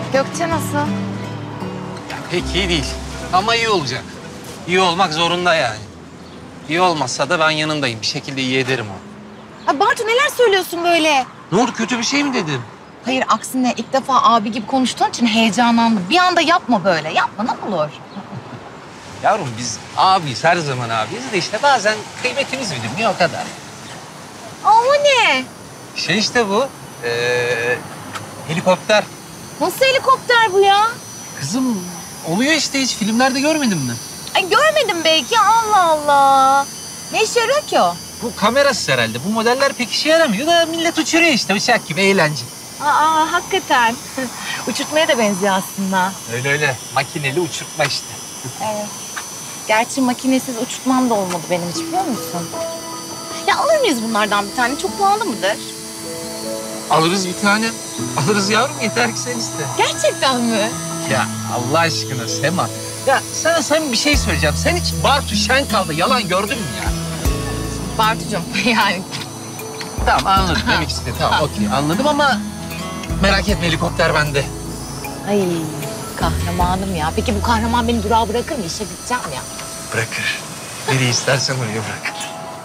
Gökçe nasıl? Pek iyi değil ama iyi olacak. İyi olmak zorunda yani. İyi olmazsa da ben yanındayım. Bir şekilde iyi ederim onu. Ha Bartu neler söylüyorsun böyle? Ne oldu, kötü bir şey mi dedim? Hayır aksine ilk defa abi gibi konuştuğun için heyecanlandım. Bir anda yapma böyle. Yapma ne olur. Yavrum biz abiyiz, her zaman abiyiz de işte bazen kıymetimiz bilinmiyor, o kadar. Ama ne? Şey işte bu, helikopter. Nasıl helikopter bu ya? Kızım oluyor işte, hiç filmlerde görmedin mi? Ay görmedim belki. Allah Allah. Ne işe yarıyor ki o? Bu kamerası herhalde. Bu modeller pek işe yaramıyor da millet uçuruyor işte, uçak gibi eğlence. Aa hakikaten. Uçurtmaya da benziyor aslında. Öyle öyle. Makineli uçurtma işte. Evet. Gerçi makinesiz uçurtmam da olmadı benim hiç biliyor musun? Ya alır mıyız bunlardan bir tane? Çok pahalı mıdır? Alırız bir tane. Alırız yavrum, yeter ki sen iste. Gerçekten mi? Ya Allah aşkına Sema. Ya sana sen bir şey söyleyeceğim. Sen hiç Bartu Şenkal'da yalan gördün mü ya? Bartucuğum yani. Tamam anladım. Demek istedi. Tamam okey anladım ama merak etme, helikopter bende. Ay kahramanım ya. Peki bu kahraman beni durağa bırakır mı? İşe gideceğim ya. Bırakır. Nereye istersen oraya bırakır.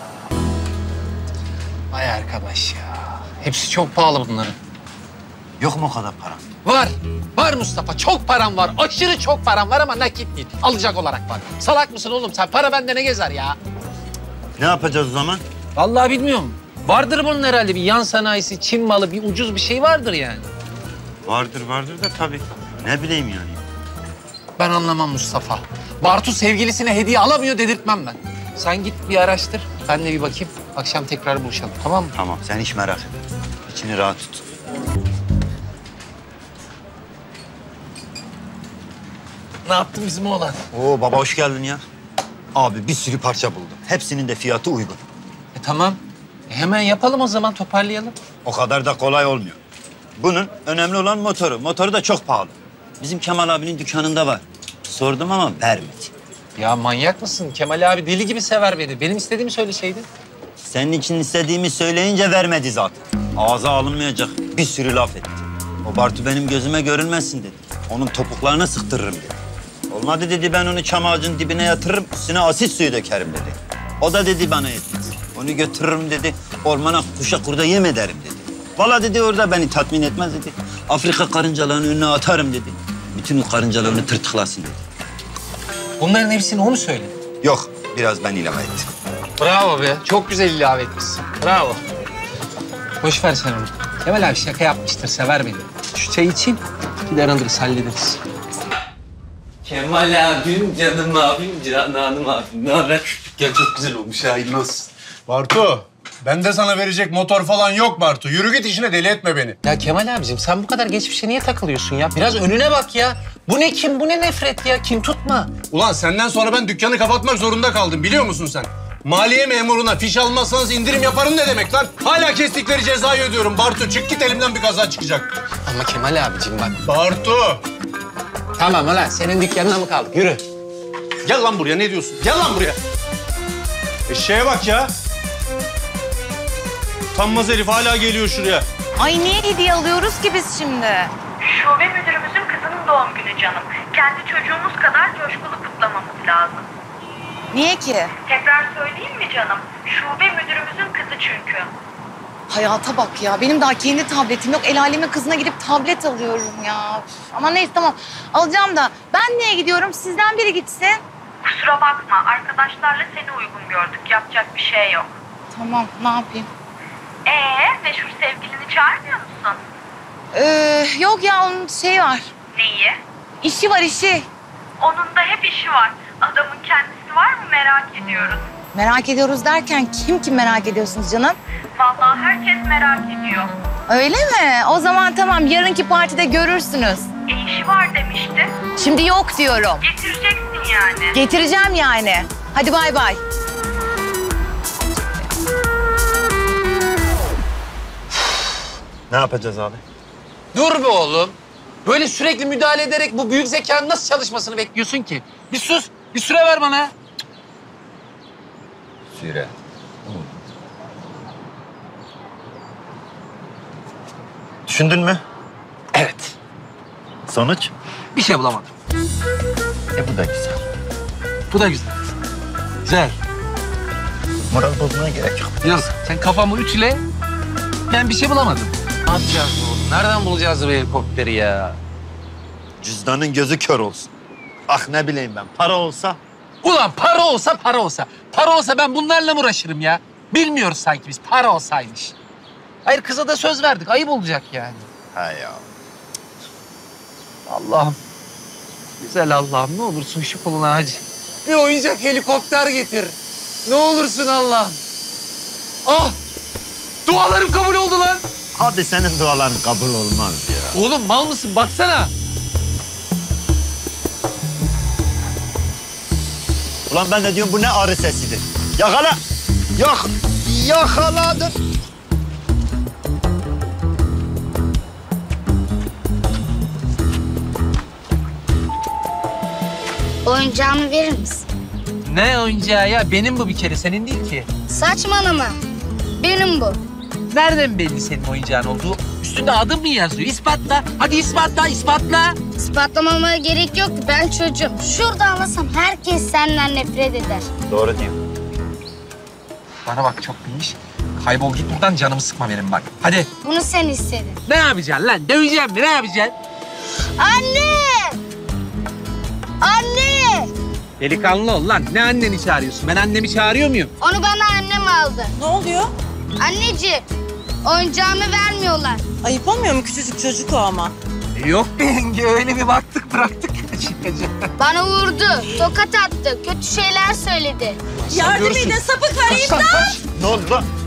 Vay arkadaş ya. Hepsi çok pahalı bunların. Yok mu o kadar para? Var. Var Mustafa. Çok param var. Aşırı çok param var ama nakit değil. Alacak olarak var. Salak mısın oğlum sen? Para bende ne gezer ya? Ne yapacağız o zaman? Vallahi bilmiyorum. Vardır bunun herhalde bir yan sanayisi, Çin malı, bir ucuz bir şey vardır yani. Vardır da tabii. Ne bileyim yani. Ben anlamam Mustafa. Bartu sevgilisine hediye alamıyor dedirtmem ben. Sen git bir araştır. Ben de bir bakayım. Akşam tekrar buluşalım, tamam mı? Tamam, sen hiç merak etme. İçini rahat tut. Ne yaptın bizim oğlan? Oo baba hoş geldin ya. Abi bir sürü parça buldum. Hepsinin de fiyatı uygun. Tamam. Hemen yapalım o zaman, toparlayalım. O kadar da kolay olmuyor. Bunun önemli olan motoru. Motoru da çok pahalı. Bizim Kemal abinin dükkanında var. Sordum ama vermedi. Ya manyak mısın? Kemal abi deli gibi sever beni. Benim istediğimi söyleseydin. Senin için istediğimi söyleyince vermedi zaten. Ağza alınmayacak bir sürü laf etti. O Bartu benim gözüme görünmesin dedi. Onun topuklarına sıktırırım dedi. Olmadı dedi, ben onu çam ağacının dibine yatırırım, üstüne asit suyu dökerim dedi. O da dedi bana yetmez. Onu götürürüm dedi, ormana kuşa kurda yem ederim dedi. Vallahi dedi orada beni tatmin etmez dedi. Afrika karıncalarının önüne atarım dedi. Bütün o karıncalarını tırtıklasın dedi. Bunların hepsini o mu söyledi? Yok, biraz ben ilave ettim. Bravo be. Çok güzel ilave etmişsin. Bravo. Boş ver sen onu. Kemal abi şaka yapmıştır, sever beni. Şu çayı içeyim, gider alırız, hallederiz. Kemal abim, canım abim, cananım abim. Ne haber? Gel, çok güzel olmuş ha, hayırlı olsun. Bartu, bende sana verecek motor falan yok Bartu. Yürü git işine, deli etme beni. Ya Kemal abicim, sen bu kadar geçmişe niye takılıyorsun ya? Biraz önüne bak ya. Bu ne kim, bu ne nefret ya? Kim tutma. Ulan senden sonra ben dükkanı kapatmak zorunda kaldım, biliyor musun sen? Maliye memuruna fiş almazsanız indirim yaparım ne demek lan? Hala kestikleri cezayı ödüyorum. Bartu çık git, elimden bir kaza çıkacak. Ama Kemal abicim bak. Bartu! Tamam ulan, senin dükkanına mı kaldık? Yürü. Gel lan buraya, ne diyorsun? Gel lan buraya. Eşeğe bak ya. Utanmaz herif hala geliyor şuraya. Ay niye hediye alıyoruz ki biz şimdi? Şube müdürümüzün kızının doğum günü canım. Kendi çocuğumuz kadar coşkulu kutlamamız lazım. Niye ki? Tekrar söyleyeyim mi canım? Şube müdürümüzün kızı çünkü. Hayata bak ya. Benim daha kendi tabletim yok. El alemin kızına gidip tablet alıyorum ya. Ama neyse tamam. Alacağım da ben niye gidiyorum? Sizden biri gitsin. Kusura bakma, arkadaşlarla seni uygun gördük. Yapacak bir şey yok. Tamam, ne yapayım? Meşhur sevgilini çağırmıyor musun? Yok ya onun şey var. Neyi? İşi var işi. Onun da hep işi var. Adamın kendisi var mı merak ediyoruz. Merak ediyoruz derken kim merak ediyorsunuz canım? Vallahi herkes merak ediyor. Öyle mi? O zaman tamam yarınki partide görürsünüz. İşi var demişti. Şimdi yok diyorum. Getireceksin yani. Getireceğim yani. Hadi bay bay. Ne yapacağız abi? Dur be oğlum. Böyle sürekli müdahale ederek bu büyük zekanın nasıl çalışmasını bekliyorsun ki? Bir sus, bir süre ver bana. Süre. Düşündün mü? Evet. Sonuç? Bir şey bulamadım. Bu da güzel. Bu da güzel. Güzel. Moral bozmaya gerek yok. Yok, sen kafamı ütüle. Ben bir şey bulamadım. Ne yapacağız oğlum? Nereden bulacağız bu helikopteri ya? Cüzdanın gözü kör olsun. Ah ne bileyim ben, para olsa... Ulan para olsa para olsa. Para olsa ben bunlarla mı uğraşırım ya? Bilmiyoruz sanki biz. Para olsaymış. Hayır kıza da söz verdik. Ayıp olacak yani. Ha ya. Allah'ım. Güzel Allah'ım ne olursun şu koluna acı. Bir oyuncak helikopter getir. Ne olursun Allah'ım. Ah! Dualarım kabul oldu lan. Hadi senin duaların kabul olmaz ya. Oğlum mal mısın? Baksana. Ulan ben de diyorum bu ne arı sesidir. Yakala! Yakaladım. Oyuncağımı verir misin? Ne oyuncağı ya? Benim bu bir kere. Senin değil ki. Saçmalama. Benim bu. Nereden belli senin oyuncağın olduğu? Üstünde adın mı yazıyor? İspatla. Hadi ispatla, ispatla. İspatlamama gerek yok ki. Ben çocuğum. Şurada ağlasam herkes senden nefret eder. Doğru diyor. Bana bak çok bilmiş. Kaybol git buradan canımı sıkma benim bak. Hadi. Bunu sen istedin. Ne yapacaksın lan? Döveceğim mi? Ne yapacaksın? Anne! Anne! Delikanlı ol lan. Ne anneni çağırıyorsun? Ben annemi çağırıyor muyum? Onu bana annem aldı. Ne oluyor? Anneciğim, oyuncağımı vermiyorlar. Ayıp olmuyor mu? Küçücük çocuk o ama. Yok be yenge. Öyle bir baktık bıraktık. Çıkacak. Bana vurdu, tokat attı, kötü şeyler söyledi. Yardım edin, sapık var, imdat! Ne oldu lan?